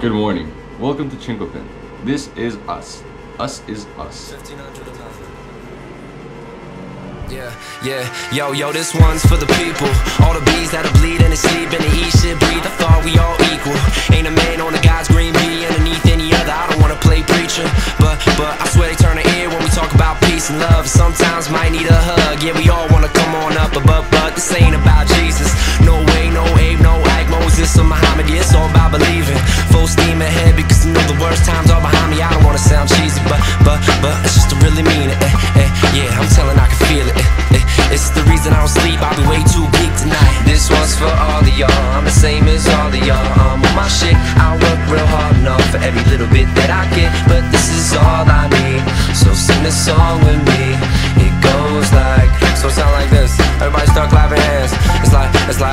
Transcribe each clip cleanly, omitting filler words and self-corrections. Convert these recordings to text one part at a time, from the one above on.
Good morning. Welcome to Chinkopin. This is us. Us is us. Yeah, yo, this one's for the people. All the bees that'll bleed and they sleep and they eat shit, breathe. I thought we all equal. Ain't a man on the God's green bee underneath any other. I don't wanna play preacher, but I swear they turn their ear when we talk about peace and love. Sometimes might need a hug. Yeah, we all wanna come on up, but this ain't about Jesus. No way, no Abe, no Ike, Moses or Muhammad. Yeah, it's all about believing. Full steam ahead because you know the worst times are behind me. I don't wanna sound cheesy, but it's just to really mean it. Yeah, I'm telling, I can feel it. It's the reason I don't sleep, I'll be way too geek tonight. This one's for all of y'all, I'm the same as all of y'all. I'm on my shit, I work real hard enough for every little bit that I get, but this is all I need, so sing this song with me. It goes like, so it sound like this. Everybody start clapping hands. It's like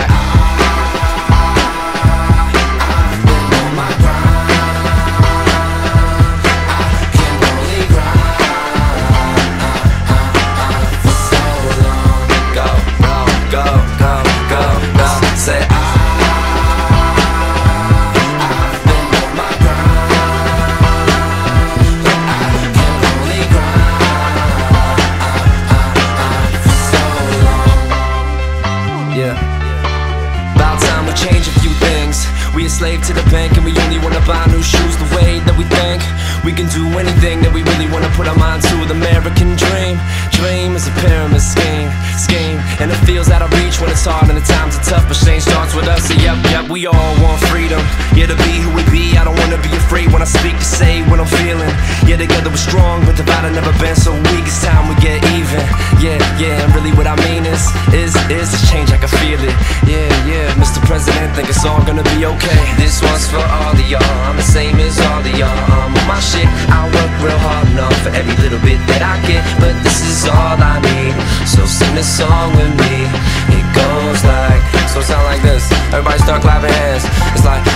about time we change a few things. We a slave to the bank and we only wanna buy new shoes. The way that we think we can do anything that we really wanna put our mind to. The American dream is a pyramid scheme, and it feels out of reach when it's hard and the times are tough. But change starts with us, so yep, we all want freedom. Yeah, to be who we be, I don't wanna be afraid when I speak to say what I'm feeling. Yeah, together we're strong, but divided never been so weak. It's time we get even. Yeah, and really what I mean is this change, I can feel it. Yeah, Mr. President, think it's all gonna be okay. This one's for all of y'all, I'm the same as all of y'all. I'm on my shit, I work real hard enough for every little bit that I get, but this is all I need, so sing this song with me. It goes like, so it sound like this. Everybody start clapping hands. It's like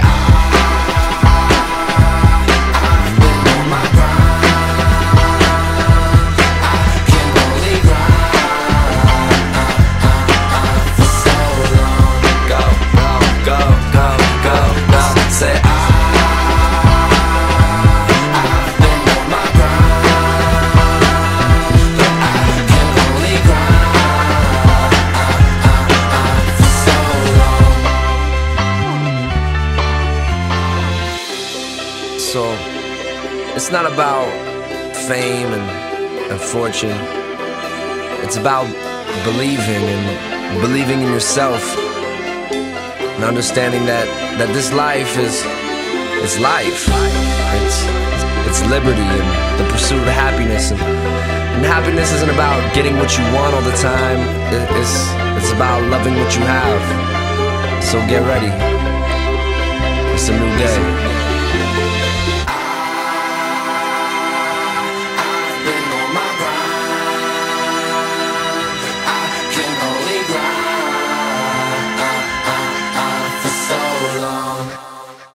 so it's not about fame and fortune. It's about believing in yourself and understanding that this life is life. It's liberty and the pursuit of happiness. And happiness isn't about getting what you want all the time. It's about loving what you have. So get ready. It's a new day.